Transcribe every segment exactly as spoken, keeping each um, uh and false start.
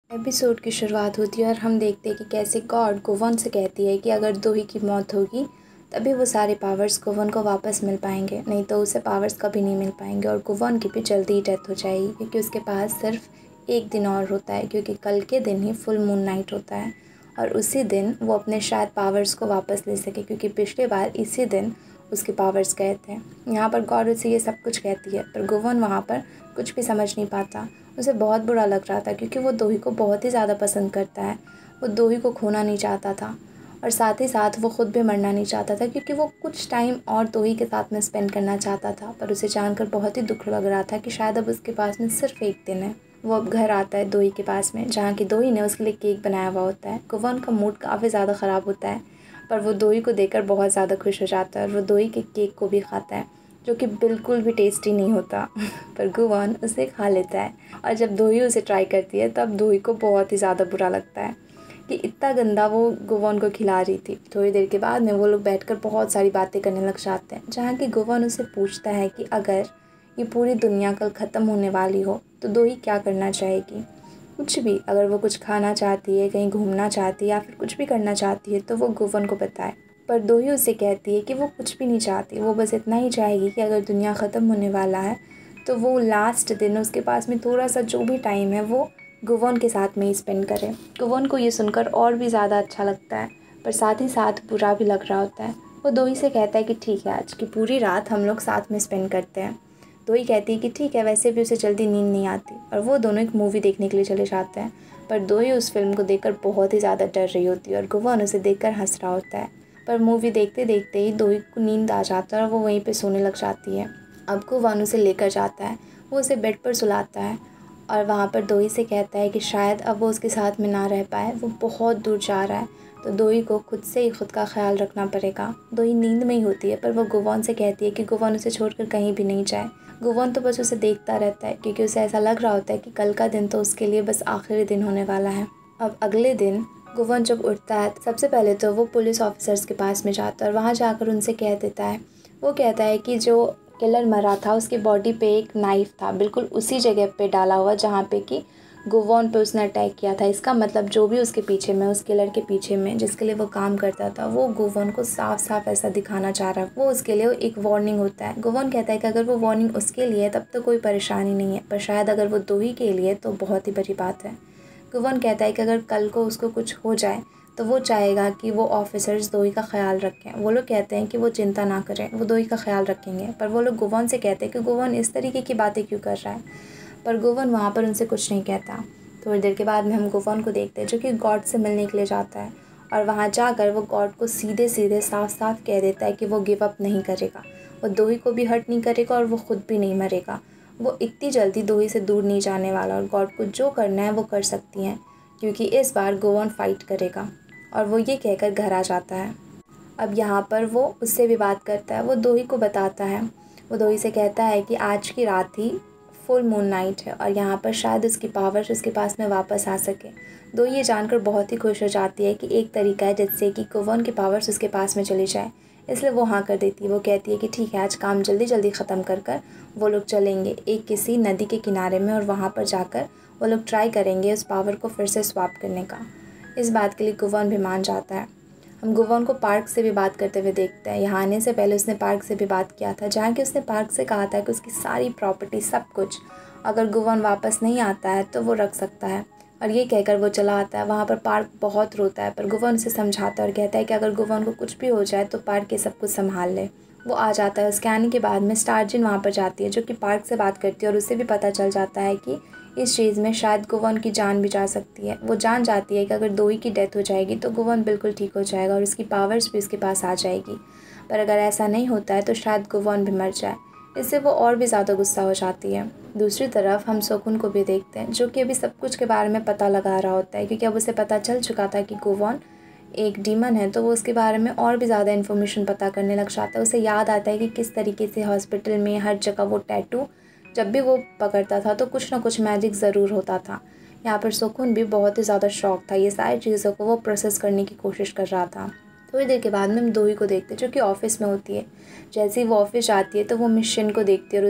Episode की शुरुआत होती है और हम देखते हैं कि कैसे गॉड गुवन से कहती है कि अगर दोही की मौत होगी तभी वो सारे पावर्स गुवन को वापस मिल पाएंगे, नहीं तो उसे पावर्स कभी नहीं मिल पाएंगे। और गुवन की भी जल्दी ही डेथ हो जाएगी क्योंकि उसके पास सिर्फ एक दिन और होता है, क्योंकि कल के दिन ही फुल मून नाइट होता है और उसी दिन वो अपने शायद पावर्स को वापस ले सके, क्योंकि पिछले बार इसी दिन उसके पावर्स गए थे। यहाँ पर गॉड उसे ये सब कुछ कहती है पर गुवन वहाँ पर कुछ भी समझ नहीं पाता। उसे बहुत बुरा लग रहा था क्योंकि वो दोही को बहुत ही ज़्यादा पसंद करता है। वो दोही को खोना नहीं चाहता था और साथ ही साथ वो ख़ुद भी मरना नहीं चाहता था, क्योंकि वो कुछ टाइम और दोही के साथ में स्पेंड करना चाहता था। पर उसे जानकर बहुत ही दुख लग रहा था कि शायद अब उसके पास में सिर्फ एक दिन है। वो अब घर आता है दोही के पास में, जहाँ की दोही ने उसके लिए केक बनाया हुआ होता है। गुवन का मूड काफ़ी ज़्यादा ख़राब होता है पर वो दोही को देखकर बहुत ज़्यादा खुश हो जाता है और वो दोही के केक को भी खाता है, जो कि बिल्कुल भी टेस्टी नहीं होता पर गुवन उसे खा लेता है। और जब दोही उसे ट्राई करती है तब दोही को बहुत ही ज़्यादा बुरा लगता है कि इतना गंदा वो गुवन को खिला रही थी। थोड़ी देर के बाद में वो लोग बैठकर बहुत सारी बातें करने लग जाते हैं, जहाँ कि गुवन उसे पूछता है कि अगर ये पूरी दुनिया कल ख़त्म होने वाली हो तो दोही क्या करना चाहेगी। कुछ भी, अगर वो कुछ खाना चाहती है, कहीं घूमना चाहती है या फिर कुछ भी करना चाहती है तो वो गुवन को बताए। पर दोही उसे कहती है कि वो कुछ भी नहीं चाहती, वो बस इतना ही चाहेगी कि अगर दुनिया ख़त्म होने वाला है तो वो लास्ट दिन उसके पास में थोड़ा सा जो भी टाइम है वो गुवन के साथ में ही स्पेंड करे। गुवन को ये सुनकर और भी ज़्यादा अच्छा लगता है पर साथ ही साथ बुरा भी लग रहा होता है। वो दोही से कहता है कि ठीक है, आज की पूरी रात हम लोग साथ में स्पेंड करते हैं। दोही कहती है कि ठीक है, वैसे भी उसे जल्दी नींद नहीं आती और वो दोनों एक मूवी देखने के लिए चले जाते हैं। पर दोही उस फिल्म को देखकर बहुत ही ज़्यादा डर रही होती है और गुवन उसे देखकर हंस रहा होता है। पर मूवी देखते देखते ही दोही को नींद आ जाता है और वो वहीं पे सोने लग जाती है। अब गुवन उसे लेकर जाता है, वो उसे बेड पर सुलाता है और वहाँ पर दोही से कहता है कि शायद अब वो उसके साथ में ना रह पाए, वो बहुत दूर जा रहा है तो दोही को खुद से ही खुद का ख्याल रखना पड़ेगा। दोही नींद में ही होती है पर वो गुवन से कहती है कि गुवन उसे छोड़कर कहीं भी नहीं जाए। गुवन तो बस उसे देखता रहता है क्योंकि उसे ऐसा लग रहा होता है कि कल का दिन तो उसके लिए बस आखिरी दिन होने वाला है। अब अगले दिन गुवन जब उठता है सबसे पहले तो वो पुलिस ऑफिसर्स के पास में जाता है और वहाँ जाकर उनसे कह देता है, वो कहता है कि जो किलर मरा था उसकी बॉडी पे एक नाइफ़ था, बिल्कुल उसी जगह पे डाला हुआ जहाँ पे कि गुवन पे उसने अटैक किया था। इसका मतलब जो भी उसके पीछे में, उस किलर के पीछे में जिसके लिए वो काम करता था, वो गुवन को साफ साफ ऐसा दिखाना चाह रहा है। वो उसके लिए एक वार्निंग होता है। गुवन कहता है कि अगर वो वार्निंग उसके लिए तब तो कोई परेशानी नहीं है, पर शायद अगर वो दोही के लिए तो बहुत ही बड़ी बात है। गुवन कहता है कि अगर कल को उसको कुछ हो जाए तो वो चाहेगा कि वो ऑफिसर्स दोही का ख्याल रखें। वो लोग कहते हैं कि वो चिंता ना करें, वो दोही का ख्याल रखेंगे। पर वो लोग गुवन से कहते हैं कि गुवन इस तरीके की बातें क्यों कर रहा है, पर गुवन वहाँ पर उनसे कुछ नहीं कहता। थोड़ी देर के बाद में हम गुवन को देखते हैं जो कि गॉड से मिलने के लिए जाता है और वहाँ जाकर वो गॉड को सीधे सीधे साफ साफ कह देता है कि वो गिव अप नहीं करेगा, वो दोही को भी हर्ट नहीं करेगा और वो ख़ुद भी नहीं मरेगा। वो इतनी जल्दी दोही से दूर नहीं जाने वाला और गॉड को जो करना है वो कर सकती हैं, क्योंकि इस बार गुवन फाइट करेगा। और वो ये कहकर घर आ जाता है। अब यहाँ पर वो उससे भी बात करता है, वो दोही को बताता है। वो दोही से कहता है कि आज की रात ही फुल मून नाइट है और यहाँ पर शायद उसकी पावर्स उसके पास में वापस आ सके। दोही ये जानकर बहुत ही खुश हो जाती है कि एक तरीका है जिससे कि गुवन के पावर्स उसके पास में चले जाए, इसलिए वो हाँ कर देती है। वो कहती है कि ठीक है, आज काम जल्दी जल्दी ख़त्म कर कर वो लोग चलेंगे एक किसी नदी के किनारे में और वहाँ पर जाकर वो लोग ट्राई करेंगे उस पावर को फिर से स्वैप करने का। इस बात के लिए गुवन भी मान जाता है। हम गुवन को पार्क से भी बात करते हुए देखते हैं। यहाँ आने से पहले उसने पार्क से भी बात किया था, जहाँ कि उसने पार्क से कहा था कि उसकी सारी प्रॉपर्टी सब कुछ अगर गुवन वापस नहीं आता है तो वो रख सकता है। और ये कहकर वो चला आता है। वहाँ पर पार्क बहुत रोता है पर गुवन उसे समझाता है और कहता है कि अगर गुवन को कुछ भी हो जाए तो पार्क ये सब कुछ संभाल ले। वो आ जाता है। उसके आने के बाद में स्टारजिन वहाँ पर जाती है जो कि पार्क से बात करती है और उसे भी पता चल जाता है कि इस चीज़ में शायद गुवन की जान भी जा सकती है। वो जान जाती है कि अगर दोही की डेथ हो जाएगी तो गुवन बिल्कुल ठीक हो जाएगा और उसकी पावर्स भी उसके पास आ जाएगी, पर अगर ऐसा नहीं होता है तो शायद गुवन भी मर जाए। इससे वो और भी ज़्यादा गुस्सा हो जाती है। दूसरी तरफ हम शोकुन को भी देखते हैं जो कि अभी सब कुछ के बारे में पता लगा रहा होता है, क्योंकि अब उसे पता चल चुका था कि गुवन एक डीमन है, तो वो उसके बारे में और भी ज़्यादा इन्फॉर्मेशन पता करने लग जाता है। उसे याद आता है कि किस तरीके से हॉस्पिटल में हर जगह वो टैटू जब भी वो पकड़ता था तो कुछ ना कुछ मैजिक ज़रूर होता था। यहाँ पर शोकुन भी बहुत ही ज़्यादा शौक था, ये सारी चीज़ों को वो प्रोसेस करने की कोशिश कर रहा था। थोड़ी देर के बाद में हम दोही को देखते हैं जो कि ऑफिस में होती है। जैसे ही वो ऑफिस जाती है तो वो मिशन को देखती है और उसे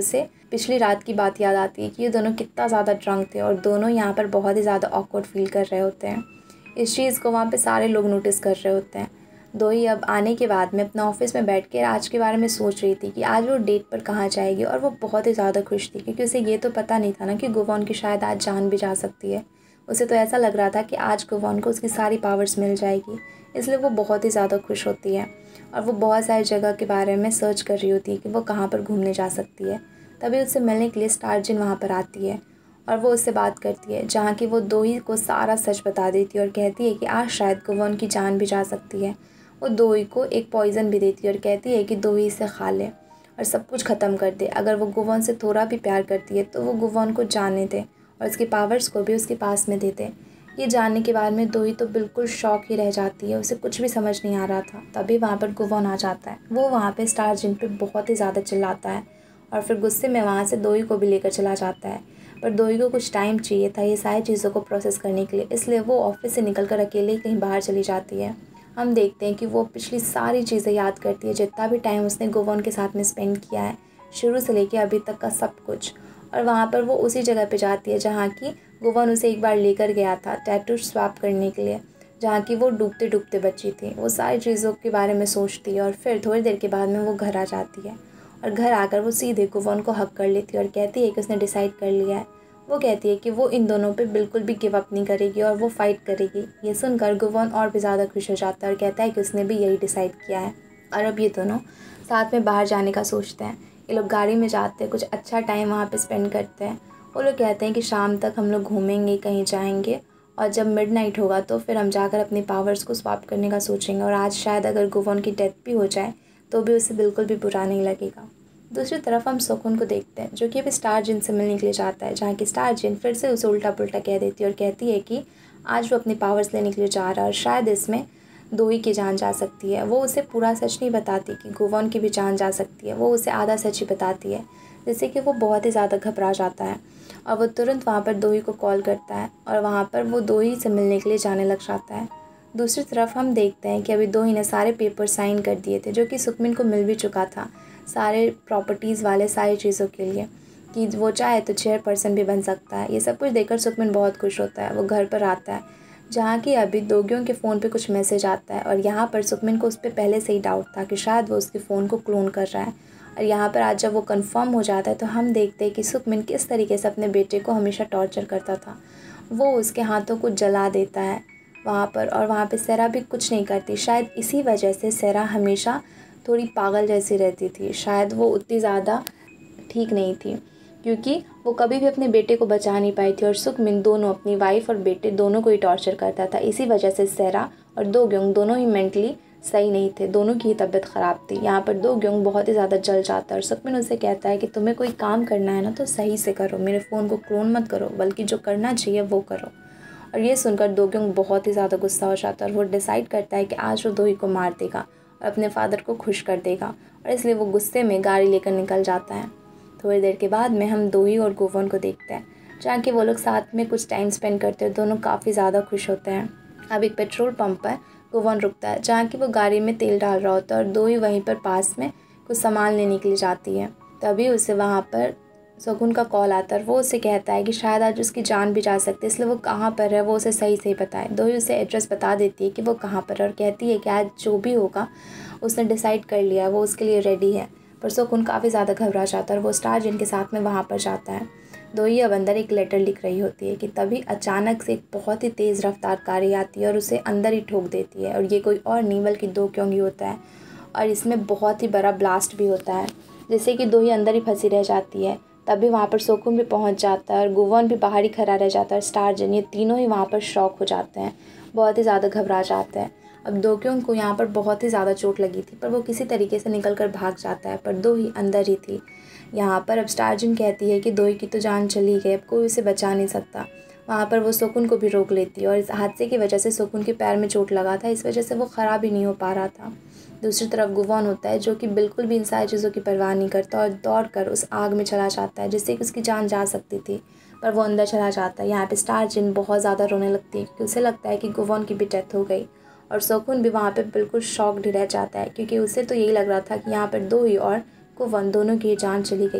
पिछली रात की बात याद आती है कि ये दोनों कितना ज़्यादा ड्रंक थे और दोनों यहाँ पर बहुत ही ज़्यादा ऑकवर्ड फील कर रहे होते हैं। इस चीज़ को वहाँ पे सारे लोग नोटिस कर रहे होते हैं। दो ही अब आने के बाद में अपना ऑफिस में बैठ के आज के बारे में सोच रही थी कि आज वो डेट पर कहाँ जाएगी, और वो बहुत ही ज़्यादा खुश थी क्योंकि उसे ये तो पता नहीं था ना कि गुवॉन की शायद आज जान भी जा सकती है। उसे तो ऐसा लग रहा था कि आज गुवॉन को उसकी सारी पावर्स मिल जाएगी, इसलिए वो बहुत ही ज़्यादा खुश होती है और वो बहुत सारी जगह के बारे में सर्च कर रही होती है कि वो कहाँ पर घूमने जा सकती है। तभी उससे मिलने के लिए स्टारजिन वहाँ पर आती है और वो उससे बात करती है, जहाँ की वो दो ही को सारा सच बता देती है और कहती है कि आज शायद गुवॉन की जान भी जा सकती है। वो दो ही को एक पॉइज़न भी देती है और कहती है कि दो ही इसे खा ले और सब कुछ ख़त्म कर दे। अगर वो गुवॉन से थोड़ा भी प्यार करती है तो वो गुवॉन को जाने दे और उसकी पावर्स को भी उसके पास में दे दे। ये जानने के बाद में दो ही तो बिल्कुल शॉक ही रह जाती है, उसे कुछ भी समझ नहीं आ रहा था। तभी वहाँ पर गुवॉन आ जाता है। वो वहाँ पे स्टारजिन पे बहुत ही ज़्यादा चिल्लाता है और फिर गुस्से में वहाँ से दो ही को भी लेकर चला जाता है। पर दो ही को कुछ टाइम चाहिए था ये सारी चीज़ों को प्रोसेस करने के लिए, इसलिए वो ऑफिस से निकल कर अकेले ही कहीं बाहर चली जाती है। हम देखते हैं कि वो पिछली सारी चीज़ें याद करती है, जितना भी टाइम उसने गुवॉन के साथ में स्पेंड किया है शुरू से लेके अभी तक का सब कुछ। और वहाँ पर वो उसी जगह पे जाती है जहाँ की गुवॉन उसे एक बार लेकर गया था टैटू स्वैप करने के लिए, जहाँ की वो डूबते डूबते बची थी। वो सारी चीज़ों के बारे में सोचती है और फिर थोड़ी देर के बाद में वो घर आ जाती है और घर आकर वो सीधे गुवॉन को हक कर लेती है और कहती है कि उसने डिसाइड कर लिया है। वो कहती है कि वो इन दोनों पे बिल्कुल भी गिव अप नहीं करेगी और वो फाइट करेगी। ये सुनकर गुवॉन और भी ज़्यादा खुश हो जाता है और कहता है कि उसने भी यही डिसाइड किया है। और अब ये दोनों साथ में बाहर जाने का सोचते हैं। ये लोग गाड़ी में जाते हैं, कुछ अच्छा टाइम वहाँ पे स्पेंड करते हैं। वो लोग कहते हैं कि शाम तक हम लोग घूमेंगे, कहीं जाएंगे और जब मिडनाइट होगा तो फिर हम जाकर अपनी पावर्स को स्वैप करने का सोचेंगे और आज शायद अगर गुवॉन की डेथ भी हो जाए तो भी उसे बिल्कुल भी बुरा नहीं लगेगा। दूसरी तरफ हम सोकुन को देखते हैं, जो कि अभी स्टारजिन से मिलने के लिए जाता है, जहाँ की स्टारजिन फिर से उसे उल्टा पुल्टा कह देती है और कहती है कि आज वो अपनी पावर्स लेने के लिए जा रहा है और शायद इसमें दो ही की जान जा सकती है। वो उसे पूरा सच नहीं बताती कि गुवॉन की भी जान जा सकती है, वो उसे आधा सच ही बताती है, जिससे कि वो बहुत ही ज़्यादा घबरा जाता है और वो तुरंत वहाँ पर दो ही को कॉल करता है और वहाँ पर वो दो ही से मिलने के लिए जाने लग जाता है। दूसरी तरफ हम देखते हैं कि अभी दो ही ने सारे पेपर साइन कर दिए थे, जो कि सुकमिन को मिल भी चुका था, सारे प्रॉपर्टीज़ वाले सारी चीज़ों के लिए, कि वो चाहे तो चेयरपर्सन भी बन सकता है। ये सब कुछ देखकर सुकमिन बहुत खुश होता है। वो घर पर आता है, जहाँ की अभी दोग्यों के फ़ोन पे कुछ मैसेज आता है और यहाँ पर सुकमिन को उस पर पहले से ही डाउट था कि शायद वो उसके फ़ोन को क्लोन कर रहा है। और यहाँ पर आज जब वो कंफर्म हो जाता है तो हम देखते हैं कि सुकमिन किस तरीके से अपने बेटे को हमेशा टॉर्चर करता था। वो उसके हाथों को जला देता है वहाँ पर, और वहाँ पे सेरा भी कुछ नहीं करती। शायद इसी वजह से सेरा हमेशा थोड़ी पागल जैसी रहती थी, शायद वो उतनी ज़्यादा ठीक नहीं थी क्योंकि वो कभी भी अपने बेटे को बचा नहीं पाई थी और सुकमिन दोनों अपनी वाइफ और बेटे दोनों को ही टॉर्चर करता था। इसी वजह से सेरा और दोग्योंग दोनों ही मेंटली सही नहीं थे, दोनों की ही तबीयत ख़राब थी। यहाँ पर दोग्योंग बहुत ही ज़्यादा जल जाता है और सुकमिन उसे कहता है कि तुम्हें कोई काम करना है ना तो सही से करो, मेरे फ़ोन को क्लोन मत करो, बल्कि जो करना चाहिए वो करो। और ये सुनकर दोग्योंग बहुत ही ज़्यादा गुस्सा हो जाता है और वो डिसाइड करता है कि आज वो दो ही को मार देगा और अपने फादर को खुश कर देगा, और इसलिए वो गुस्से में गाड़ी लेकर निकल जाता है। थोड़ी देर के बाद में हम दो ही और गुवॉन को देखते हैं, जहाँ कि वो लोग साथ में कुछ टाइम स्पेंड करते हैं। दोनों काफ़ी ज़्यादा खुश होते हैं। अब एक पेट्रोल पंप पर गुवॉन रुकता है, जहाँ कि वो गाड़ी में तेल डाल रहा होता है और दो ही वहीं पर पास में कुछ सामान लेने के लिए जाती है। तभी उसे वहाँ पर शगुन का कॉल आता है और वो उसे कहता है कि शायद आज उसकी जान भी जा सकती है, इसलिए वो कहाँ पर है वो उसे सही सही बताए। दो ही उसे एड्रेस बता देती है कि वो कहाँ पर है और कहती है कि आज जो भी होगा उसने डिसाइड कर लिया, वो उसके लिए रेडी है। पर शगुन काफ़ी ज़्यादा घबरा जाता है और वो स्टारजिन के साथ में वहाँ पर जाता है। दो ही अब अंदर एक लेटर लिख रही होती है कि तभी अचानक से एक बहुत ही तेज़ रफ्तार कारी आती है और उसे अंदर ही ठोक देती है, और ये कोई और नहीं बल्कि दोग्योंग ही होता है। और इसमें बहुत ही बड़ा ब्लास्ट भी होता है, जिससे कि दो ही अंदर ही फंसी रह जाती है। तभी वहाँ पर शोकुन भी पहुँच जाता है और गुवॉन भी बाहर ही खड़ा रह जाता है। स्टारजिन, ये तीनों ही वहाँ पर शॉक हो जाते हैं, बहुत ही ज़्यादा घबरा जाते हैं। अब दोग्योंग को यहाँ पर बहुत ही ज़्यादा चोट लगी थी, पर वो किसी तरीके से निकल कर भाग जाता है, पर दो ही अंदर ही थी। यहाँ पर अब स्टारजिन कहती है कि दो ही की तो जान चली गई, अब कोई उसे बचा नहीं सकता। वहाँ पर वो शोकुन को भी रोक लेती है और इस हादसे की वजह से शोकुन के पैर में चोट लगा था, इस वजह से वो ख़राब ही नहीं हो पा रहा था। दूसरी तरफ गुवॉन होता है, जो कि बिल्कुल भी इन सारी चीज़ों की परवाह नहीं करता और दौड़कर उस आग में चला जाता है, जिससे कि उसकी जान जा सकती थी, पर वो अंदर चला जाता है। यहाँ पे स्टारजिन बहुत ज़्यादा रोने लगती है क्योंकि उसे लगता है कि गुवॉन की भी डेथ हो गई, और शोकुन भी वहाँ पे बिल्कुल शॉक्ड रह जाता है क्योंकि उसे तो यही लग रहा था कि यहाँ पर दो ही और गुवॉन दोनों की जान चली गई।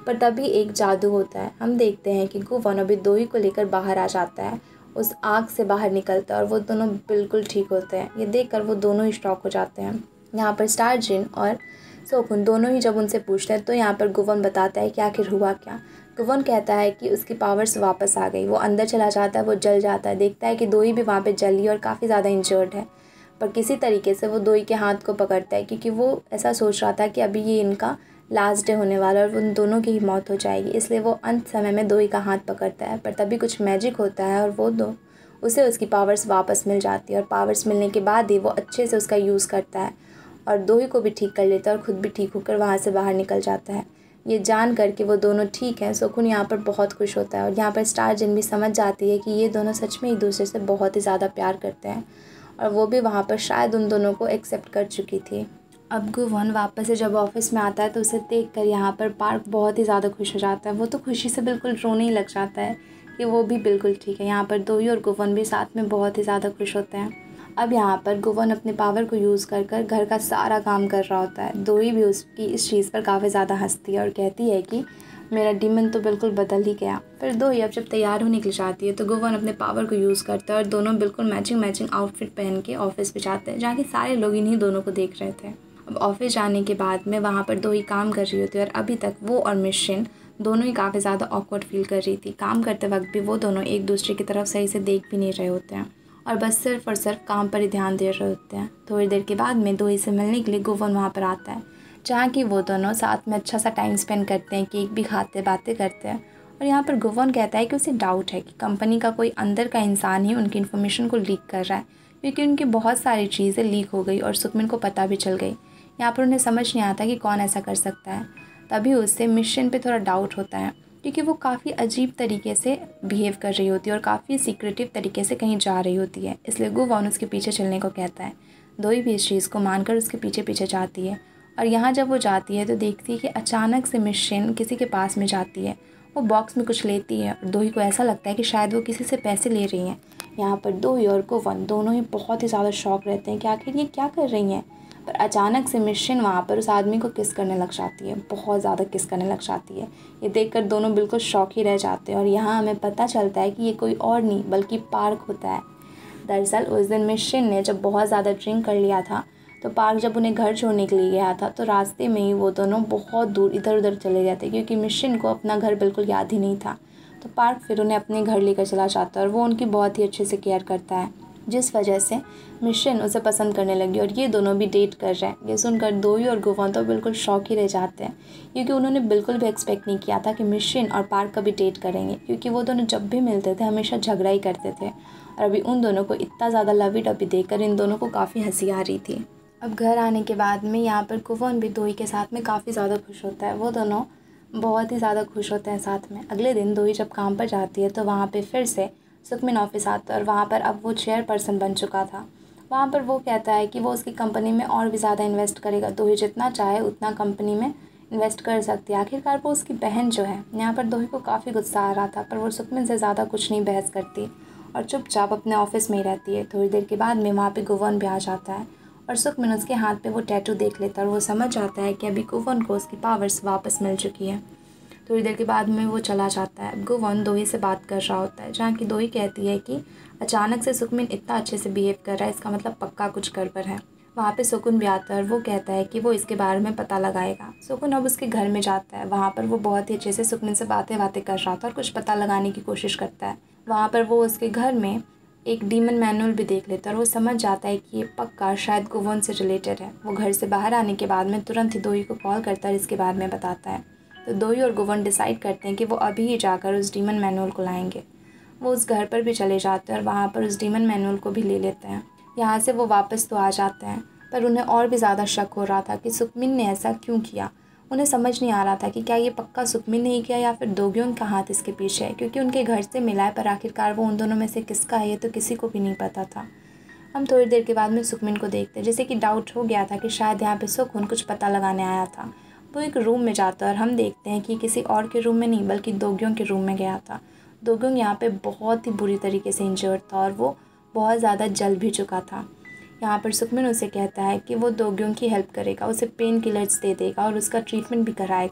पर तभी एक जादू होता है। हम देखते हैं कि गुवन अभी दोही को लेकर बाहर आ जाता है, उस आग से बाहर निकलता है और वो दोनों बिल्कुल ठीक होते हैं। ये देखकर वो दोनों ही शॉक हो जाते हैं। यहाँ पर स्टार जिन और सोकुन दोनों ही जब उनसे पूछते हैं तो यहाँ पर गुवन बताता है कि आखिर हुआ क्या। गुवन कहता है कि उसकी पावर्स वापस आ गई। वो अंदर चला जाता है, वो जल जाता है, देखता है कि दोही भी वहाँ पे जली और काफ़ी ज़्यादा इंजर्ड है। पर किसी तरीके से वो दोही के हाथ को पकड़ता है, क्योंकि वो ऐसा सोच रहा था कि अभी ये इनका लास्ट डे होने वाला और उन दोनों की ही मौत हो जाएगी, इसलिए वो अंत समय में दोही का हाथ पकड़ता है। पर तभी कुछ मैजिक होता है और वो दो उसे उसकी पावर्स वापस मिल जाती है और पावर्स मिलने के बाद ही वो अच्छे से उसका यूज़ करता है और दोही को भी ठीक कर लेता है और ख़ुद भी ठीक होकर वहाँ से बाहर निकल जाता है। ये जान कर कि वो दोनों ठीक हैं, सुकुन यहाँ पर बहुत खुश होता है और यहाँ पर स्टार जिन भी समझ जाती है कि ये दोनों सच में एक दूसरे से बहुत ही ज़्यादा प्यार करते हैं और वो भी वहाँ पर शायद उन दोनों को एक्सेप्ट कर चुकी थी। अब गुवन वापस से जब ऑफिस में आता है तो उसे देखकर यहाँ पर पार्क बहुत ही ज़्यादा खुश हो जाता है। वो तो खुशी से बिल्कुल रोने ही लग जाता है कि वो भी बिल्कुल ठीक है। यहाँ पर दोही और गुवन भी साथ में बहुत ही ज़्यादा खुश होते हैं। अब यहाँ पर गुवन अपने पावर को यूज़ कर कर घर का सारा काम कर रहा होता है। दोही भी उसकी इस चीज़ पर काफ़ी ज़्यादा हंसती है और कहती है कि मेरा डीमन तो बिल्कुल बदल ही गया। फिर दोही अब जब तैयार होने के लिए जाती है तो गुवन अपने पावर को यूज़ करता है और दोनों बिल्कुल मैचिंग मैचिंग आउटफिट पहन के ऑफिस पे जाते हैं, जहाँ के सारे लोग इन्हीं दोनों को देख रहे थे। अब ऑफिस जाने के बाद में वहाँ पर दोही काम कर रही होती है और अभी तक वो और मिशन दोनों ही काफ़ी ज़्यादा ऑकवर्ड फील कर रही थी। काम करते वक्त भी वो दोनों एक दूसरे की तरफ सही से देख भी नहीं रहे होते हैं और बस सिर्फ और सिर्फ काम पर ही ध्यान दे रहे होते हैं। थोड़ी देर के बाद में दोही से मिलने के लिए गुवन वहाँ पर आता है, जहाँ की वो दोनों साथ में अच्छा सा टाइम स्पेंड करते हैं, केक भी खाते, बातें करते हैं। और यहाँ पर गुवन कहता है कि उसे डाउट है कि कंपनी का कोई अंदर का इंसान ही उनकी इन्फॉर्मेशन को लीक कर रहा है, क्योंकि उनकी बहुत सारी चीज़ें लीक हो गई और सुकमिन को पता भी चल गई। यहाँ पर उन्हें समझ नहीं आता कि कौन ऐसा कर सकता है। तभी उससे मिशन पे थोड़ा डाउट होता है, क्योंकि वो काफ़ी अजीब तरीके से बिहेव कर रही होती है और काफ़ी सीक्रेटिव तरीके से कहीं जा रही होती है, इसलिए गुवन उसके पीछे चलने को कहता है। दोही भी इस चीज़ को मानकर उसके पीछे पीछे जाती है और यहाँ जब वो जाती है तो देखती है कि अचानक से मिशन किसी के पास में जाती है। वो बॉक्स में कुछ लेती है और दोही को ऐसा लगता है कि शायद वो किसी से पैसे ले रही हैं। यहाँ पर दोही और गुवन दोनों ही बहुत ही ज़्यादा शॉक रहते हैं कि आखिर ये क्या कर रही हैं। पर अचानक से मिशन वहाँ पर उस आदमी को किस करने लग जाती है, बहुत ज़्यादा किस करने लग जाती है। ये देखकर दोनों बिल्कुल शॉक ही रह जाते हैं और यहाँ हमें पता चलता है कि ये कोई और नहीं बल्कि पार्क होता है। दरअसल उस दिन मिशन ने जब बहुत ज़्यादा ड्रिंक कर लिया था तो पार्क जब उन्हें घर छोड़ने के लिए गया था तो रास्ते में ही वो दोनों बहुत दूर इधर उधर चले गए थे, क्योंकि मिशन को अपना घर बिल्कुल याद ही नहीं था। तो पार्क फिर उन्हें अपने घर लेकर चला जाता है और वो उनकी बहुत ही अच्छे से केयर करता है, जिस वजह से मिशन उसे पसंद करने लगी और ये दोनों भी डेट कर रहे हैं। ये सुनकर दोही और गुवन तो बिल्कुल शौक ही रह जाते हैं, क्योंकि उन्होंने बिल्कुल भी एक्सपेक्ट नहीं किया था कि मिशन और पार्क कभी डेट करेंगे, क्योंकि वो दोनों जब भी मिलते थे हमेशा झगड़ा ही करते थे और अभी उन दोनों को इतना ज़्यादा लवी डबी देखकर इन दोनों को काफ़ी हंसी आ रही थी। अब घर आने के बाद में यहाँ पर गुवन भी दोही के साथ में काफ़ी ज़्यादा खुश होता है। वो दोनों बहुत ही ज़्यादा खुश होते हैं साथ में। अगले दिन दोही जब काम पर जाती है तो वहाँ पर फिर से सुकमिन ऑफिस आता है और वहाँ पर अब वो चेयर पर्सन बन चुका था। वहाँ पर वो कहता है कि वो उसकी कंपनी में और भी ज़्यादा इन्वेस्ट करेगा। दोही जितना चाहे उतना कंपनी में इन्वेस्ट कर सकती है। आखिरकार वो उसकी बहन जो है, यहाँ पर दोही को काफ़ी गुस्सा आ रहा था, पर वो सुकमिन से ज़्यादा कुछ नहीं बहस करती और चुपचाप अपने ऑफिस में ही रहती है। थोड़ी देर के बाद में वहाँ पे गुवन भी आ जाता है और सुकमिन उसके हाथ पे वो टैटू देख लेता है और वो समझ जाता है कि अभी गुवन को उसकी पावर्स वापस मिल चुकी है। थोड़ी देर के बाद में वो चला जाता है। गुवन दोही से बात कर रहा होता है, जहाँ की दोही कहती है कि अचानक से सुकमिन इतना अच्छे से बिहेव कर रहा है, इसका मतलब पक्का कुछ गड़बड़ है। वहाँ पे सुकुन भी आता है और वो कहता है कि वो इसके बारे में पता लगाएगा। सुकुन अब उसके घर में जाता है। वहाँ पर वो बहुत ही अच्छे से सुकमिन से बातें बातें कर रहा था और कुछ पता लगाने की कोशिश करता है। वहाँ पर वो उसके घर में एक डीमन मैनुअल भी देख लेता है और वो समझ जाता है कि ये पक्का शायद गुवन से रिलेटेड है। वो घर से बाहर आने के बाद में तुरंत ही दोही को कॉल करता है, इसके बारे में बताता है। तो दोही और गुवन डिसाइड करते हैं कि वो अभी ही जाकर उस डीमन मैनुअल को लाएंगे। वो उस घर पर भी चले जाते हैं और वहाँ पर उस डीमन मैनुअल को भी ले लेते हैं। यहाँ से वो वापस तो आ जाते हैं, पर उन्हें और भी ज़्यादा शक हो रहा था कि सुकमिन ने ऐसा क्यों किया। उन्हें समझ नहीं आ रहा था कि क्या ये पक्का सुकमिन ने ही किया या फिर दोग्योन का हाथ इसके पीछे है, क्योंकि उनके घर से मिला है, पर आखिरकार वो उन दोनों में से किसका है ये तो किसी को भी नहीं पता था। हम थोड़ी देर के बाद में सुकमिन को देखते हैं, जैसे कि डाउट हो गया था कि शायद यहाँ पे सुकुन कुछ पता लगाने आया था। वो एक रूम में जाता है और हम देखते हैं कि किसी और के रूम में नहीं बल्कि दोग्योन के रूम में गया था। दोग्योन यहाँ पे बहुत ही बुरी तरीके से इंजर्ड था और वो बहुत ज़्यादा जल भी चुका था। यहाँ पर सुकमिन उसे कहता है कि वो दोग्योन की हेल्प करेगा, उसे पेन किलर्स दे देगा और उसका ट्रीटमेंट भी कराएगा।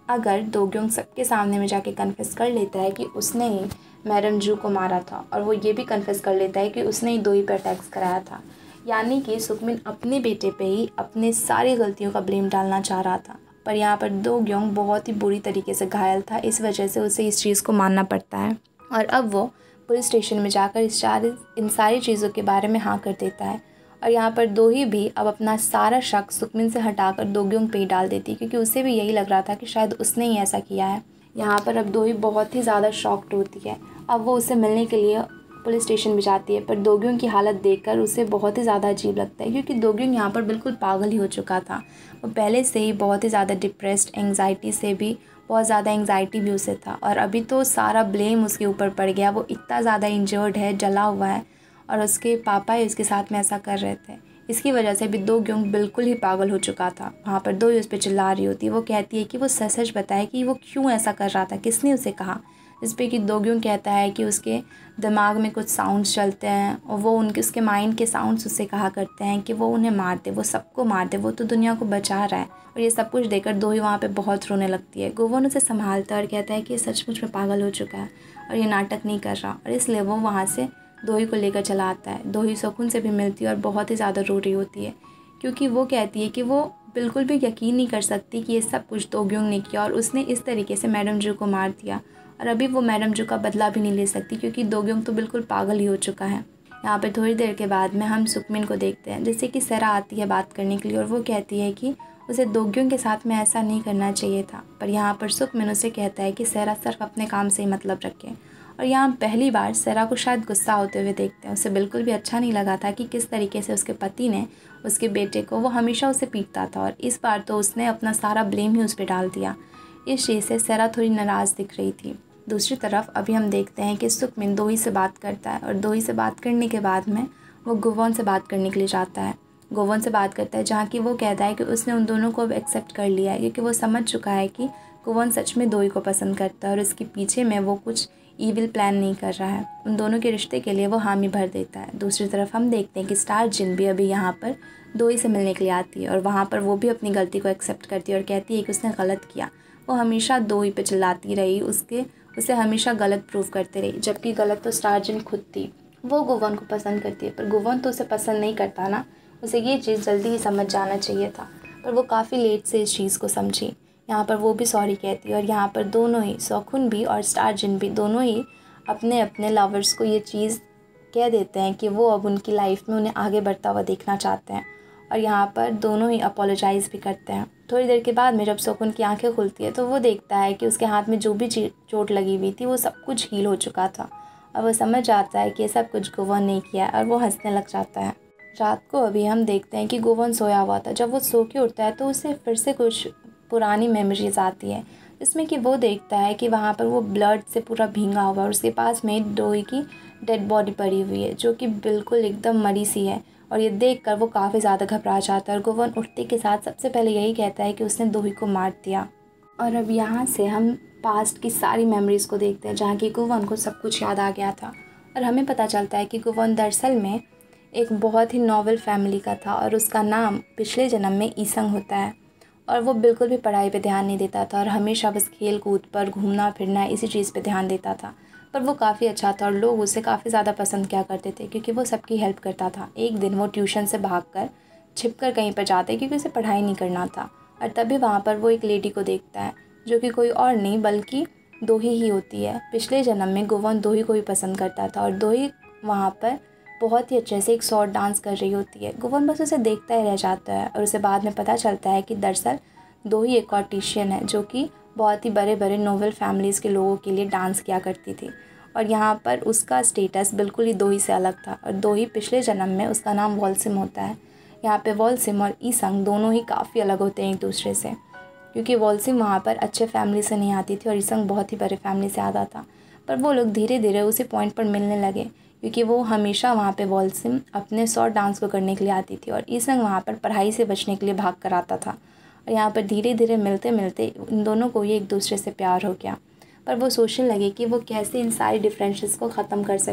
अगर दोग्योंग सबके सामने में जाके कन्फेस कर लेता है कि उसने ही मैडम जू को मारा था और वो ये भी कन्फेस कर लेता है कि उसने ही दोही पर अटैक्स कराया था, यानी कि सुकमिन अपने बेटे पे ही अपने सारी गलतियों का ब्लेम डालना चाह रहा था। पर यहाँ पर दोग्योंग बहुत ही बुरी तरीके से घायल था, इस वजह से उसे इस चीज़ को मानना पड़ता है और अब वो पुलिस स्टेशन में जाकर इस सारी इन सारी चीज़ों के बारे में हाँ कर देता है। और यहाँ पर दोही भी अब अपना सारा शक सुकमिन से हटाकर दोग्योंग पे ही डाल देती, क्योंकि उसे भी यही लग रहा था कि शायद उसने ही ऐसा किया है। यहाँ पर अब दोही बहुत ही ज़्यादा शॉक्ड होती है। अब वो उससे मिलने के लिए पुलिस स्टेशन में जाती है, पर दोग्योंग की हालत देखकर उसे बहुत ही ज़्यादा अजीब लगता है, क्योंकि दोग्योंग यहाँ पर बिल्कुल पागल ही हो चुका था। वो पहले से ही बहुत ही ज़्यादा डिप्रेस्ड, एंग्जाइटी से भी बहुत ज़्यादा एंग्जाइटी भी उसे था और अभी तो सारा ब्लेम उसके ऊपर पड़ गया। वो इतना ज़्यादा इंजर्ड है, जला हुआ है और उसके पापा ही उसके साथ में ऐसा कर रहे थे। इसकी वजह से भी दोग्योंग बिल्कुल ही पागल हो चुका था। वहाँ पर दोही उस पर चिल्ला रही होती है। वो कहती है कि वो सच सच बताए कि वो क्यों ऐसा कर रहा था, किसने उसे कहा। इस पर कि दोग्योंग कहता है कि उसके दिमाग में कुछ साउंड्स चलते हैं और वो उनके उसके माइंड के साउंड्स उससे कहा करते हैं कि वो उन्हें मार दे, वो सबको मार दे, वो तो दुनिया को बचा रहा है। और ये सब कुछ देखकर दोही वहाँ पे बहुत रोने लगती है। गोवन उसे संभालता है और कहता है कि ये सचमुच में पागल हो चुका है और ये नाटक नहीं कर रहा, और इसलिए वो वहाँ से दोही को लेकर चला आता है। दोही सुकून से भी मिलती है और बहुत ही ज़्यादा रो रही होती है, क्योंकि वो कहती है कि वो बिल्कुल भी यकीन नहीं कर सकती कि ये सब कुछ दोग्योंग ने किया और उसने इस तरीके से मैडम जू को मार दिया। और अभी वो मैडम जू का बदला भी नहीं ले सकती, क्योंकि दोग्योंग तो बिल्कुल पागल ही हो चुका है। यहाँ पर थोड़ी देर के बाद में हम सुकमिन को देखते हैं, जैसे कि सेरा आती है बात करने के लिए और वो कहती है कि उसे दोग्योंग के साथ में ऐसा नहीं करना चाहिए था। पर यहाँ पर सुकमिन उसे कहता है कि सेरा सिर्फ अपने काम से ही मतलब रखे। और यहाँ पहली बार सेरा को शायद गुस्सा होते हुए देखते हैं। उसे बिल्कुल भी अच्छा नहीं लगा था कि किस तरीके से उसके पति ने उसके बेटे को, वो हमेशा उसे पीटता था और इस बार तो उसने अपना सारा ब्लेम ही उस पर डाल दिया। इस चीज़ से सेरा थोड़ी नाराज़ दिख रही थी। दूसरी तरफ अभी हम देखते हैं कि सुकमिन दोही से बात करता है और दोही से बात करने के बाद में वो गोवन से बात करने के लिए जाता है। गोवन से बात करता है जहाँ की वो कहता है कि उसने उन दोनों को अब एक्सेप्ट कर लिया है, क्योंकि वो समझ चुका है कि गोवन सच में दोही को पसंद करता है और इसके पीछे में वो कुछ ईविल प्लान नहीं कर रहा है। उन दोनों के रिश्ते के लिए वो हामी भर देता है। दूसरी तरफ हम देखते हैं कि स्टार जिन भी अभी यहाँ पर दोही से मिलने के लिए आती है और वहाँ पर वो भी अपनी गलती को एक्सेप्ट करती है और कहती है कि उसने गलत किया। वो हमेशा दोही पे चिल्लाती रही, उसके उसे हमेशा गलत प्रूव करते रही, जबकि गलत तो स्टार जिन खुद थी। वो गोवन को पसंद करती है, पर गोवन तो उसे पसंद नहीं करता ना। उसे ये चीज़ जल्दी ही समझ जाना चाहिए था, पर वो काफ़ी लेट से इस चीज़ को समझी। यहाँ पर वो भी सॉरी कहती है और यहाँ पर दोनों ही, सोखुन भी और स्टार जिन भी, दोनों ही अपने अपने लवर्स को ये चीज़ कह देते हैं कि वो अब उनकी लाइफ में उन्हें आगे बढ़ता हुआ देखना चाहते हैं। और यहाँ पर दोनों ही अपोलोजाइज़ भी करते हैं। थोड़ी देर के बाद में जब सोखुन की आंखें खुलती है तो वो देखता है कि उसके हाथ में जो भी चोट लगी हुई थी वो सब कुछ हील हो चुका था और वो समझ जाता है कि ये सब कुछ गोवन ने किया और वो हंसने लग जाता है। रात को अभी हम देखते हैं कि गोवन सोया हुआ था। जब वो सो के उठता है तो उसे फिर से कुछ पुरानी मेमोरीज आती है, जिसमें कि वो देखता है कि वहाँ पर वो ब्लड से पूरा भींगा हुआ है और उसके पास में दोही की डेड बॉडी पड़ी हुई है, जो कि बिल्कुल एकदम मरी सी है। और ये देखकर वो काफ़ी ज़्यादा घबरा जाता है और गोवन उठते के साथ सबसे पहले यही कहता है कि उसने दोही को मार दिया। और अब यहाँ से हम पास्ट की सारी मेमोरीज़ को देखते हैं, जहाँ की गोवन को सब कुछ याद आ गया था और हमें पता चलता है कि गोवन दरअसल में एक बहुत ही नॉवल फैमिली का था और उसका नाम पिछले जन्म में ईसंग होता है। और वो बिल्कुल भी पढ़ाई पे ध्यान नहीं देता था और हमेशा बस खेल कूद पर, घूमना फिरना, इसी चीज़ पे ध्यान देता था। पर वो काफ़ी अच्छा था और लोग उसे काफ़ी ज़्यादा पसंद किया करते थे, क्योंकि वो सबकी हेल्प करता था। एक दिन वो ट्यूशन से भागकर छिपकर कहीं पर जाते, क्योंकि उसे पढ़ाई नहीं करना था। और तभी वहाँ पर वो एक लेडी को देखता है, जो कि कोई और नहीं बल्कि दोही ही होती है। पिछले जन्म में गोवन दोही को ही पसंद करता था और दोही वहाँ पर बहुत ही अच्छे से एक शॉर्ट डांस कर रही होती है। गोवन बस उसे देखता ही रह जाता है और उसे बाद में पता चलता है कि दरअसल दोही एक ऑर्टिशियन है, जो कि बहुत ही बड़े बड़े नोबल फैमिलीज़ के लोगों के लिए डांस किया करती थी। और यहाँ पर उसका स्टेटस बिल्कुल ही दोही से अलग था और दोही पिछले जन्म में उसका नाम वॉलसिम होता है। यहाँ पे वॉलसिम और ईसंग दोनों ही काफ़ी अलग होते हैं एक दूसरे से, क्योंकि वॉलसिम वहाँ पर अच्छे फैमिली से नहीं आती थी और ईसंग बहुत ही बड़े फैमिली से आता था। पर वो लोग धीरे धीरे उसी पॉइंट पर मिलने लगे, क्योंकि वो हमेशा वहाँ पे वॉलसिम अपने शॉर्ट डांस को करने के लिए आती थी और ईसंग वहाँ पर पढ़ाई से बचने के लिए भाग कर आता था। और यहाँ पर धीरे धीरे मिलते मिलते इन दोनों को ही एक दूसरे से प्यार हो गया। पर वो सोचने लगे कि वो कैसे इन सारी डिफरेंसेस को ख़त्म कर सके,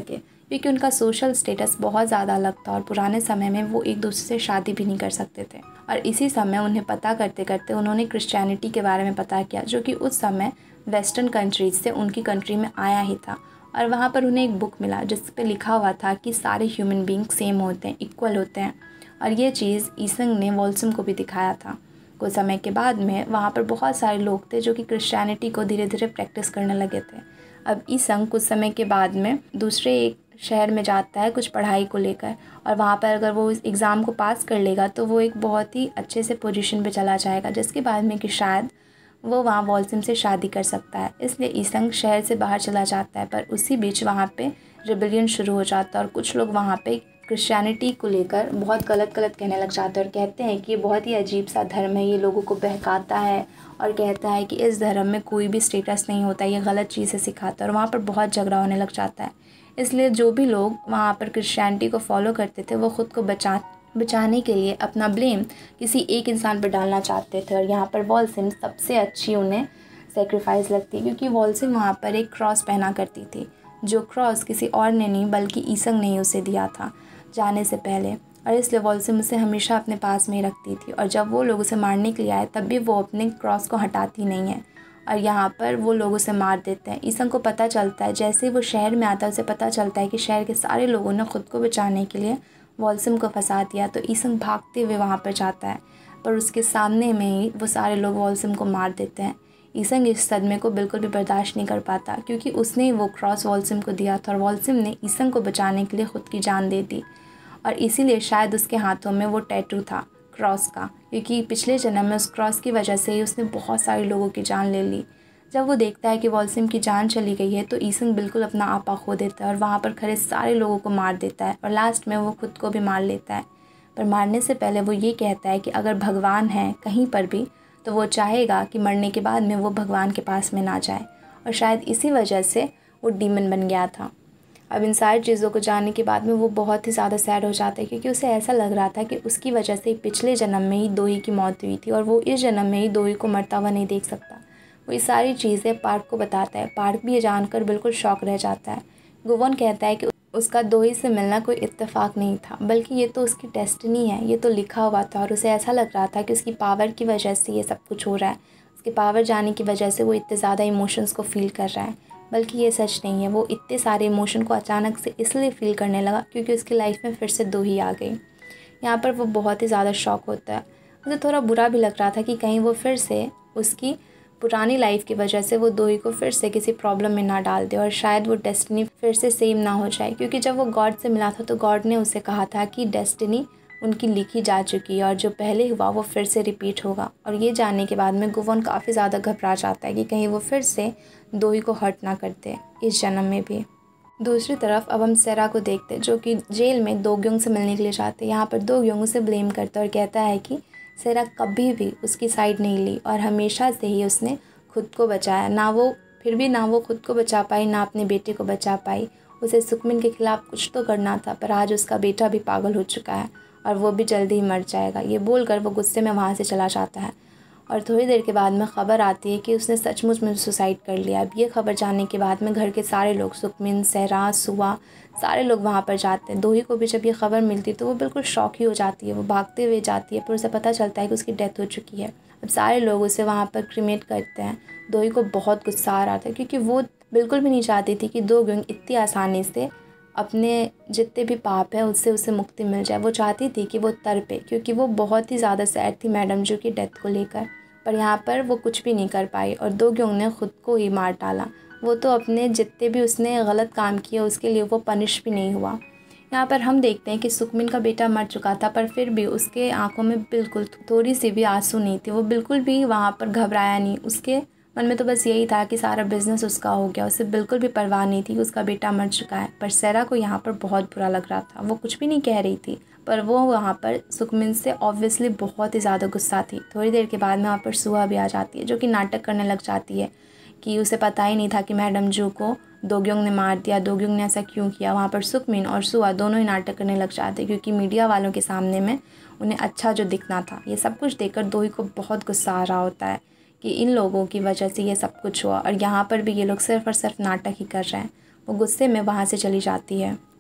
क्योंकि उनका सोशल स्टेटस बहुत ज़्यादा अलग था और पुराने समय में वो एक दूसरे से शादी भी नहीं कर सकते थे। और इसी समय उन्हें पता करते करते उन्होंने क्रिश्चियनिटी के बारे में पता किया, जो कि उस समय वेस्टर्न कंट्रीज से उनकी कंट्री में आया ही था। और वहाँ पर उन्हें एक बुक मिला जिस पे लिखा हुआ था कि सारे ह्यूमन बींग सेम होते हैं, इक्वल होते हैं। और ये चीज़ ईसंग ने वॉल्सम को भी दिखाया था। कुछ समय के बाद में वहाँ पर बहुत सारे लोग थे जो कि क्रिश्चियनिटी को धीरे धीरे प्रैक्टिस करने लगे थे। अब ईसंग कुछ समय के बाद में दूसरे एक शहर में जाता है कुछ पढ़ाई को लेकर, और वहाँ पर अगर वो इस एग्ज़ाम को पास कर लेगा तो वो एक बहुत ही अच्छे से पोजीशन पे चला जाएगा, जिसके बाद में कि शायद वो वहाँ वॉल्सम से शादी कर सकता है। इसलिए ईसंग शहर से बाहर चला जाता है, पर उसी बीच वहाँ पे रिबेलियन शुरू हो जाता है और कुछ लोग वहाँ पे क्रिश्चियनिटी को लेकर बहुत गलत गलत कहने लग जाते हैं और कहते हैं कि ये बहुत ही अजीब सा धर्म है, ये लोगों को बहकाता है और कहता है कि इस धर्म में कोई भी स्टेटस नहीं होता, ये गलत चीज़ें सिखाता है। और वहाँ पर बहुत झगड़ा होने लग जाता है। इसलिए जो भी लोग वहाँ पर क्रिश्चियनिटी को फॉलो करते थे वो ख़ुद को बचा बचाने के लिए अपना ब्लेम किसी एक इंसान पर डालना चाहते थे। और यहाँ पर वॉल्सम सबसे अच्छी उन्हें सेक्रीफाइस लगती, क्योंकि वॉल्सम वहाँ पर एक क्रॉस पहना करती थी, जो क्रॉस किसी और ने नहीं बल्कि ईसंग ने ही उसे दिया था जाने से पहले। और इसलिए वॉल्सम उसे हमेशा अपने पास में ही रखती थी, और जब वो लोग उसे मारने के लिए आए तब भी वो अपने क्रॉस को हटाती नहीं है और यहाँ पर वो लोग उसे मार देते हैं। ईसंग को पता चलता है, जैसे ही वो शहर में आता है उसे पता चलता है कि शहर के सारे लोगों ने ख़ुद को बचाने के लिए वॉल्सम को फंसा दिया। तो ईसंग भागते हुए वहाँ पर जाता है, पर उसके सामने में ही वो सारे लोग वॉल्सम को मार देते हैं। ईसंग इस सदमे को बिल्कुल भी बर्दाश्त नहीं कर पाता, क्योंकि उसने ही वो क्रॉस वॉल्सम को दिया था और वॉल्सम ने ईसंग को बचाने के लिए ख़ुद की जान दे दी। और इसीलिए शायद उसके हाथों में वो टैटू था क्रॉस का, क्योंकि पिछले जन्म में उस क्रॉस की वजह से ही उसने बहुत सारे लोगों की जान ले ली। जब वो देखता है कि वॉल्सम की जान चली गई है तो ईसंग बिल्कुल अपना आपा खो देता है और वहाँ पर खड़े सारे लोगों को मार देता है और लास्ट में वो खुद को भी मार लेता है। पर मारने से पहले वो ये कहता है कि अगर भगवान है कहीं पर भी तो वो चाहेगा कि मरने के बाद में वो भगवान के पास में ना जाए, और शायद इसी वजह से वो डीमन बन गया था। अब इन सारी चीज़ों को जानने के बाद में वो बहुत ही ज़्यादा सैड हो जाता है, क्योंकि उसे ऐसा लग रहा था कि उसकी वजह से पिछले जन्म में ही दोही की मौत हुई थी और वो इस जन्म में ही दोही को मरता हुआ नहीं देख सकता। वो ये सारी चीज़ें पार्क को बताता है। पार्क भी ये जानकर बिल्कुल शॉक रह जाता है। गुवोन कहता है कि उसका दोही से मिलना कोई इत्तेफाक नहीं था, बल्कि ये तो उसकी डेस्टिनी है, ये तो लिखा हुआ था। और उसे ऐसा लग रहा था कि उसकी पावर की वजह से ये सब कुछ हो रहा है, उसके पावर जाने की वजह से वो इतने ज़्यादा इमोशंस को फील कर रहा है, बल्कि ये सच नहीं है। वो इतने सारे इमोशन को अचानक से इसलिए फील करने लगा क्योंकि उसकी लाइफ में फिर से दोही आ गई। यहाँ पर वो बहुत ही ज़्यादा शॉक होता है। उसे थोड़ा बुरा भी लग रहा था कि कहीं वो फिर से उसकी पुरानी लाइफ की वजह से वो दोही को फिर से किसी प्रॉब्लम में ना डाल दे और शायद वो डेस्टिनी फिर से सेम ना हो जाए, क्योंकि जब वो गॉड से मिला था तो गॉड ने उसे कहा था कि डेस्टिनी उनकी लिखी जा चुकी है और जो पहले हुआ वो फिर से रिपीट होगा। और ये जानने के बाद में गुवोन काफ़ी ज़्यादा घबरा जाता है कि कहीं वो फिर से दोही को हर्ट ना करते इस जन्म में भी। दूसरी तरफ अब हम सेरा को देखते जो कि जेल में दोग्योंग से मिलने के लिए जाते। यहाँ पर दोग्योंग उसे ब्लेम करता है और कहता है कि सेरा कभी भी उसकी साइड नहीं ली और हमेशा से ही उसने खुद को बचाया, ना वो फिर भी ना वो खुद को बचा पाई ना अपने बेटे को बचा पाई। उसे सुकमिन के खिलाफ कुछ तो करना था, पर आज उसका बेटा भी पागल हो चुका है और वो भी जल्दी ही मर जाएगा। ये बोलकर वो गुस्से में वहाँ से चला जाता है और थोड़ी देर के बाद में ख़बर आती है कि उसने सचमुच में सुसाइड कर लिया। अब ये खबर जानने के बाद में घर के सारे लोग, सुकमिन, सेरा, सुआ, सारे लोग वहाँ पर जाते हैं। दोही को भी जब ये खबर मिलती है तो वो बिल्कुल शॉक ही हो जाती है। वो भागते हुए जाती है, पर उसे पता चलता है कि उसकी डेथ हो चुकी है। अब सारे लोग उसे वहाँ पर क्रीमेट करते हैं। दोही को बहुत गुस्सा आ रहा था, क्योंकि वो बिल्कुल भी नहीं चाहती थी कि दोग्योंग इतनी आसानी से अपने जितने भी पाप है उससे उसे मुक्ति मिल जाए। वो चाहती थी कि वो तड़पे, क्योंकि वो बहुत ही ज़्यादा सैड थी मैडम जू की डेथ को लेकर। पर यहाँ पर वो कुछ भी नहीं कर पाई और दोग्योंग ने खुद को ही मार डाला। वो तो अपने जितने भी उसने गलत काम किया उसके लिए वो पनिश भी नहीं हुआ। यहाँ पर हम देखते हैं कि सुकमिन का बेटा मर चुका था, पर फिर भी उसके आंखों में बिल्कुल थोड़ी सी भी आंसू नहीं थी। वो बिल्कुल भी वहाँ पर घबराया नहीं। उसके मन में तो बस यही था कि सारा बिजनेस उसका हो गया। उसे बिल्कुल भी परवाह नहीं थी कि उसका बेटा मर चुका है। पर सेरा को यहाँ पर बहुत बुरा लग रहा था। वो कुछ भी नहीं कह रही थी, पर वो वहाँ पर सुकमिन से ऑब्वियसली बहुत ही ज़्यादा गुस्सा थी। थोड़ी देर के बाद में वहाँ पर सुहा भी आ जाती है, जो कि नाटक करने लग जाती है कि उसे पता ही नहीं था कि मैडम जू को दोग्योंग ने मार दिया, दोग्योंग ने ऐसा क्यों किया। वहाँ पर सुकमिन और सुआ दोनों ही नाटक करने लग जाते, क्योंकि मीडिया वालों के सामने में उन्हें अच्छा जो दिखना था। ये सब कुछ देखकर दोही को बहुत गुस्सा आ रहा होता है कि इन लोगों की वजह से ये सब कुछ हुआ और यहाँ पर भी ये लोग सिर्फ और सिर्फ नाटक ही कर रहे हैं। वो गुस्से में वहाँ से चली जाती है।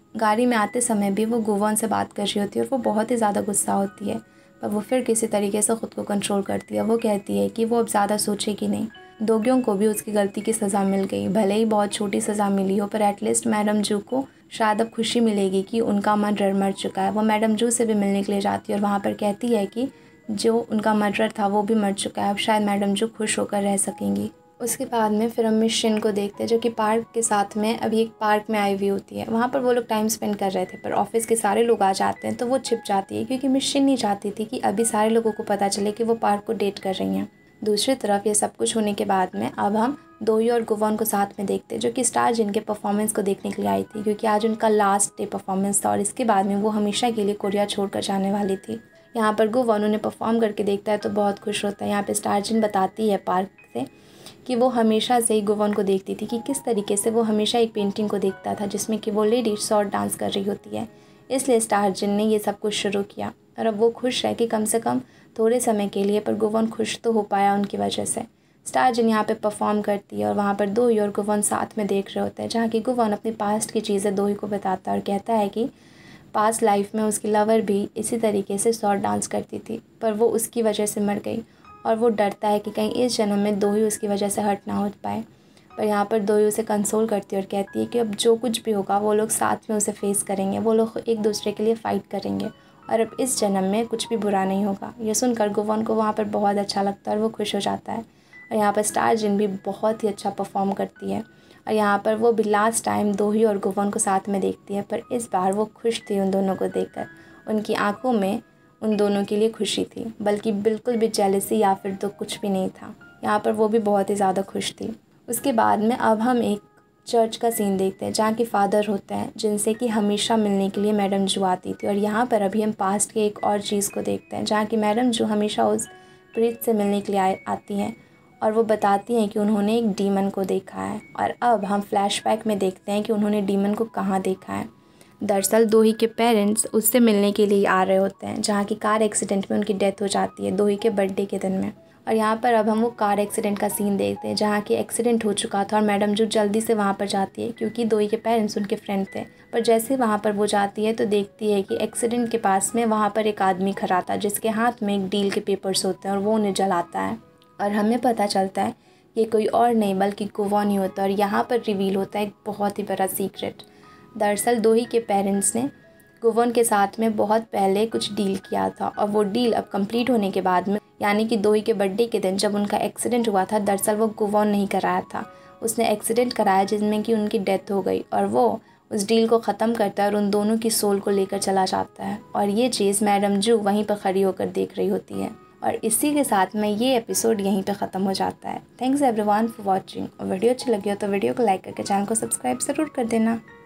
गाड़ी में आते समय भी वो गुवोन से बात कर रही होती है और वो बहुत ही ज़्यादा गुस्सा होती है, पर वो फिर किसी तरीके से ख़ुद को कंट्रोल करती है। वो कहती है कि वो अब ज़्यादा सोचेगी नहीं। दोग्योंग को भी उसकी गलती की सज़ा मिल गई, भले ही बहुत छोटी सज़ा मिली हो, पर एटलीस्ट मैडम जू को शायद अब खुशी मिलेगी कि उनका मर्डरर मर चुका है। वो मैडम जू से भी मिलने के लिए जाती है और वहाँ पर कहती है कि जो उनका मर्डरर था वो भी मर चुका है, अब शायद मैडम जू खुश होकर रह सकेंगी। उसके बाद में फिर हम मिस शिन को देखते हैं जो कि पार्क के साथ में अभी एक पार्क में आई हुई होती है। वहाँ पर वो लोग टाइम स्पेंड कर रहे थे, पर ऑफिस के सारे लोग आ जाते हैं तो वो छिप जाती है, क्योंकि मिस शिन नहीं चाहती थी कि अभी सारे लोगों को पता चले कि वो पार्क को डेट कर रही हैं। दूसरी तरफ ये सब कुछ होने के बाद में अब हम दोही और गुवोन को साथ में देखते हैं, जो कि स्टार जिन के परफॉर्मेंस को देखने के लिए आई थी, क्योंकि आज उनका लास्ट डे परफॉर्मेंस था और इसके बाद में वो हमेशा के लिए कोरिया छोड़कर जाने वाली थी। यहाँ पर गुवोन उन्हें परफॉर्म करके देखता है तो बहुत खुश होता है। यहाँ पे स्टार जिन बताती है पार्क से कि वो हमेशा से ही गुवोन को देखती थी कि किस तरीके से वो हमेशा एक पेंटिंग को देखता था जिसमें कि वो लेडी शॉर्ट डांस कर रही होती है। इसलिए स्टार जिन ने ये सब कुछ शुरू किया और अब वो खुश है कि कम से कम थोड़े समय के लिए, पर गुवोन खुश तो हो पाया उनकी वजह से। स्टार जिन यहाँ पे परफॉर्म करती है और वहाँ पर दोही और गुवोन साथ में देख रहे होते हैं, जहाँ की गुवोन अपनी पास्ट की चीज़ें दोही को बताता है और कहता है कि पास्ट लाइफ में उसकी लवर भी इसी तरीके से शॉर्ट डांस करती थी, पर वो उसकी वजह से मर गई और वो डरता है कि कहीं इस जन्म में दोही उसकी वजह से हर्ट ना हो पाए। पर यहाँ पर दोही उसे कंसोल करती है और कहती है कि अब जो कुछ भी होगा वो लोग साथ में उसे फेस करेंगे, वो लोग एक दूसरे के लिए फ़ाइट करेंगे और अब इस जन्म में कुछ भी बुरा नहीं होगा। ये सुनकर गुवोन को वहाँ पर बहुत अच्छा लगता है और वो खुश हो जाता है। और यहाँ पर स्टार जिन भी बहुत ही अच्छा परफॉर्म करती है और यहाँ पर वो भी लास्ट टाइम दोही और गुवोन को साथ में देखती है, पर इस बार वो खुश थी उन दोनों को देखकर। उनकी आंखों में उन दोनों के लिए खुशी थी, बल्कि बिल्कुल भी जेलसी या फिर तो कुछ भी नहीं था। यहाँ पर वो भी बहुत ही ज़्यादा खुश थी। उसके बाद में अब हम एक चर्च का सीन देखते हैं, जहाँ के फादर होते हैं जिनसे कि हमेशा मिलने के लिए मैडम जू आती थी। और यहाँ पर अभी हम पास्ट के एक और चीज़ को देखते हैं, जहाँ की मैडम जू हमेशा उस प्रीत से मिलने के लिए आती हैं और वो बताती हैं कि उन्होंने एक डीमन को देखा है। और अब हम फ्लैशबैक में देखते हैं कि उन्होंने डीमन को कहाँ देखा है। दरअसल दोही के पेरेंट्स उससे मिलने के लिए आ रहे होते हैं, जहाँ की कार एक्सीडेंट में उनकी डेथ हो जाती है दोही के बर्थडे के दिन में। और यहाँ पर अब हम वो कार एक्सीडेंट का सीन देखते हैं, जहाँ की एक्सीडेंट हो चुका था और मैडम जो जल्दी से वहाँ पर जाती है, क्योंकि दोही के पेरेंट्स उनके फ्रेंड थे। पर जैसे वहाँ पर वो जाती है तो देखती है कि एक्सीडेंट के पास में वहाँ पर एक आदमी खड़ा था, जिसके हाथ में एक डील के पेपर्स होते हैं और वो उन्हें जलाता है। और हमें पता चलता है ये कोई और नहीं बल्कि गुवोन ही होता है। और यहाँ पर रिवील होता है एक बहुत ही बड़ा सीक्रेट। दरअसल दोही के पेरेंट्स ने गुवोन के साथ में बहुत पहले कुछ डील किया था और वो डील अब कंप्लीट होने के बाद में, यानी कि दोही के बर्थडे के दिन जब उनका एक्सीडेंट हुआ था, दरअसल वो गुवोन नहीं कराया था, उसने एक्सीडेंट कराया जिसमें कि उनकी डेथ हो गई। और वो उस डील को ख़त्म करता है और उन दोनों की सोल को लेकर चला जाता है। और ये चीज़ मैडम जू वहीं पर खड़ी होकर देख रही होती है। और इसी के साथ में ये एपिसोड यहीं पे ख़त्म हो जाता है। Thanks everyone for watching. और वीडियो अच्छी लगी हो तो वीडियो को लाइक करके चैनल को सब्सक्राइब ज़रूर कर देना।